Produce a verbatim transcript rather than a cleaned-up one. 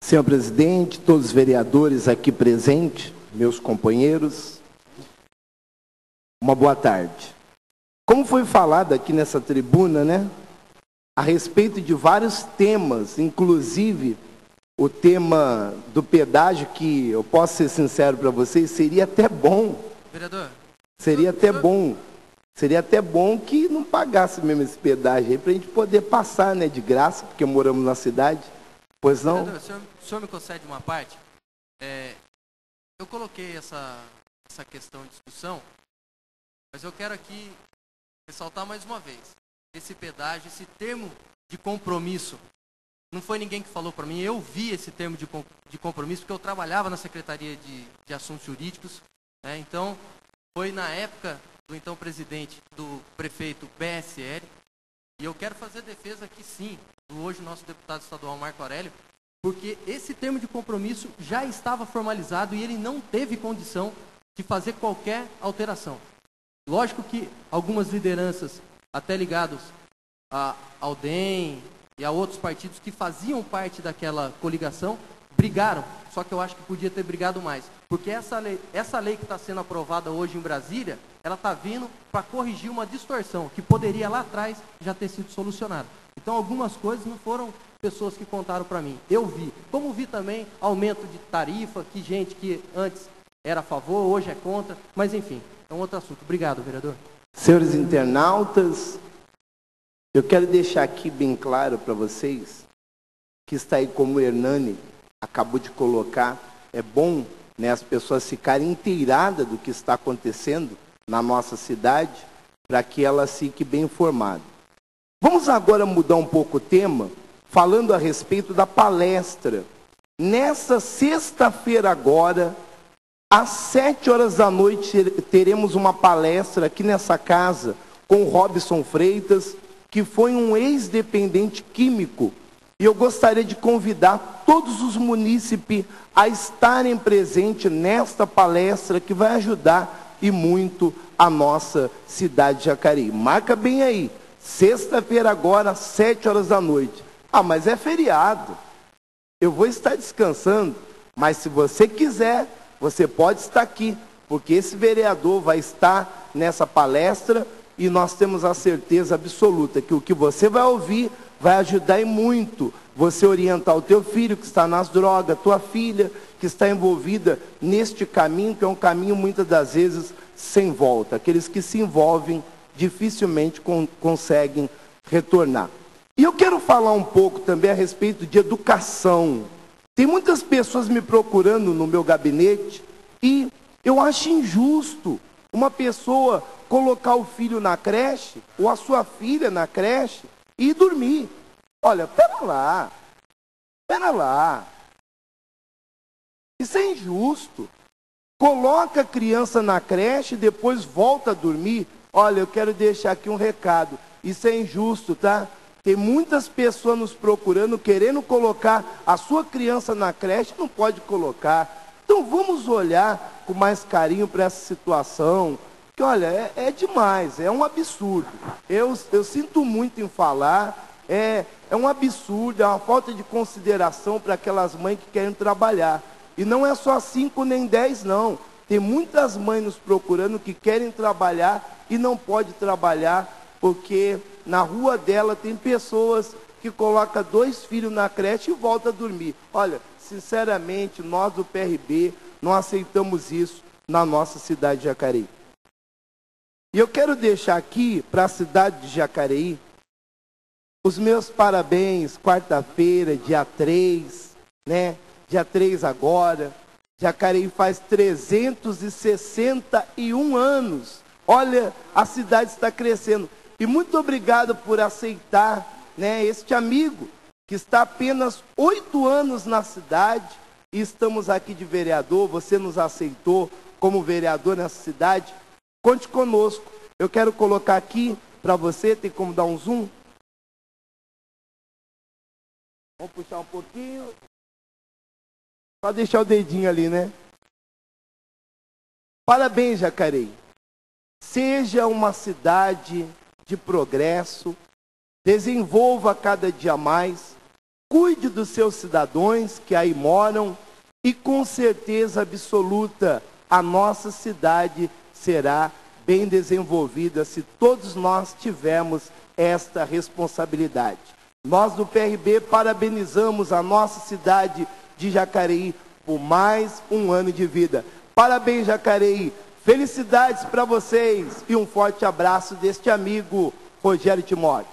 Senhor presidente, todos os vereadores aqui presentes, meus companheiros, uma boa tarde. Como foi falado aqui nessa tribuna, né, a respeito de vários temas, inclusive o tema do pedágio, que eu posso ser sincero para vocês, seria até bom. Vereador. Seria até bom. Seria até bom que não pagasse mesmo esse pedágio aí, para a gente poder passar, né, de graça, porque moramos na cidade. Pois não? Vereador, o senhor, o senhor me concede uma parte? É, eu coloquei essa, essa questão em discussão, mas eu quero aqui ressaltar mais uma vez. Esse pedágio, esse termo de compromisso, não foi ninguém que falou para mim, eu vi esse termo de, de compromisso, porque eu trabalhava na Secretaria de, de Assuntos Jurídicos, né? Então, foi na época do então presidente, do prefeito B S L, e eu quero fazer defesa aqui sim, do hoje nosso deputado estadual Marco Aurélio, porque esse termo de compromisso já estava formalizado e ele não teve condição de fazer qualquer alteração. Lógico que algumas lideranças, até ligados a, ao D E M e a outros partidos que faziam parte daquela coligação, brigaram, só que eu acho que podia ter brigado mais, porque essa lei, essa lei que está sendo aprovada hoje em Brasília, ela está vindo para corrigir uma distorção que poderia lá atrás já ter sido solucionada. Então algumas coisas não foram pessoas que contaram para mim, eu vi. Como vi também aumento de tarifa, que gente que antes era a favor, hoje é contra, mas enfim, é um outro assunto. Obrigado, vereador. Senhores internautas, eu quero deixar aqui bem claro para vocês, que está aí como o Hernani acabou de colocar, é bom, né, as pessoas ficarem inteiradas do que está acontecendo na nossa cidade, para que elas fiquem bem informadas. Vamos agora mudar um pouco o tema, falando a respeito da palestra. Nessa sexta-feira agora, às sete horas da noite, teremos uma palestra aqui nessa casa com o Robson Freitas, que foi um ex-dependente químico. E eu gostaria de convidar todos os munícipes a estarem presentes nesta palestra, que vai ajudar e muito a nossa cidade de Jacareí. Marca bem aí, sexta-feira agora, às sete horas da noite. Ah, mas é feriado. Eu vou estar descansando, mas se você quiser, você pode estar aqui, porque esse vereador vai estar nessa palestra e nós temos a certeza absoluta que o que você vai ouvir vai ajudar e muito você orientar o teu filho que está nas drogas, tua filha que está envolvida neste caminho, que é um caminho muitas das vezes sem volta. Aqueles que se envolvem dificilmente con conseguem retornar. E eu quero falar um pouco também a respeito de educação. Tem muitas pessoas me procurando no meu gabinete e eu acho injusto uma pessoa colocar o filho na creche ou a sua filha na creche e ir dormir. Olha, pera lá, pera lá. Isso é injusto. Coloca a criança na creche e depois volta a dormir. Olha, eu quero deixar aqui um recado. Isso é injusto, tá? Tem muitas pessoas nos procurando, querendo colocar a sua criança na creche, não pode colocar. Então vamos olhar com mais carinho para essa situação, que olha, é, é demais, é um absurdo. Eu, eu sinto muito em falar, é, é um absurdo, é uma falta de consideração para aquelas mães que querem trabalhar. E não é só cinco nem dez, não. Tem muitas mães nos procurando que querem trabalhar e não pode trabalhar porque na rua dela tem pessoas que colocam dois filhos na creche e voltam a dormir. Olha, sinceramente, nós do P R B não aceitamos isso na nossa cidade de Jacareí. E eu quero deixar aqui para a cidade de Jacareí os meus parabéns, quarta-feira, dia três, né? Dia três agora. Jacareí faz trezentos e sessenta e um anos. Olha, a cidade está crescendo. E muito obrigado por aceitar, né, este amigo que está apenas oito anos na cidade e estamos aqui de vereador. Você nos aceitou como vereador nessa cidade. Conte conosco. Eu quero colocar aqui para você, tem como dar um zoom? Vamos puxar um pouquinho. Só deixar o dedinho ali, né? Parabéns, Jacareí. Seja uma cidade de progresso, desenvolva cada dia mais, cuide dos seus cidadãos que aí moram e com certeza absoluta a nossa cidade será bem desenvolvida se todos nós tivermos esta responsabilidade. Nós do P R B parabenizamos a nossa cidade de Jacareí por mais um ano de vida. Parabéns, Jacareí. Felicidades para vocês e um forte abraço deste amigo Rogério Timóteo.